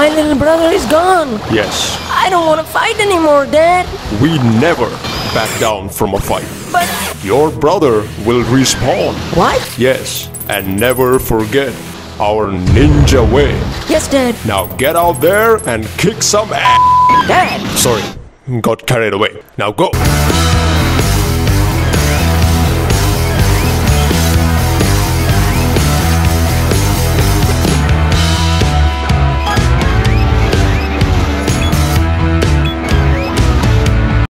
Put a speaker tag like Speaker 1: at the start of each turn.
Speaker 1: My little brother is gone.
Speaker 2: Yes,
Speaker 1: I don't want to fight anymore, Dad.
Speaker 2: we never back down from a fight.
Speaker 1: But...
Speaker 2: Your brother will respawn.
Speaker 1: What?
Speaker 2: Yes, and never forget our ninja way.
Speaker 1: Yes, Dad.
Speaker 2: Now get out there and kick some ass.
Speaker 1: Dad!
Speaker 2: Sorry, got carried away. Now go.